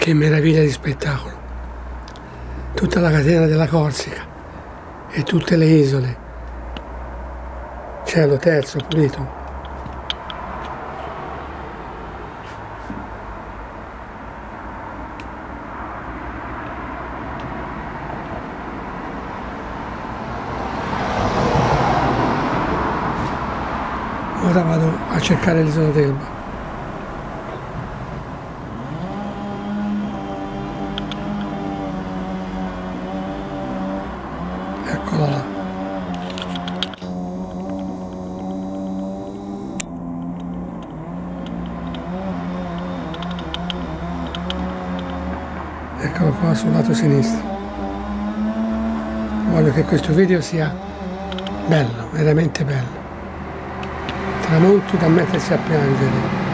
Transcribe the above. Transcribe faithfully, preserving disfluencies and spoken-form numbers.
Che meraviglia di spettacolo! Tutta la catena della Corsica e tutte le isole. Cielo terzo pulito. Ora vado a cercare l'isola d'Elba. Eccola là. Eccolo qua sul lato sinistro. Voglio che questo video sia bello, veramente bello. Tramonti da mettersi a piangere.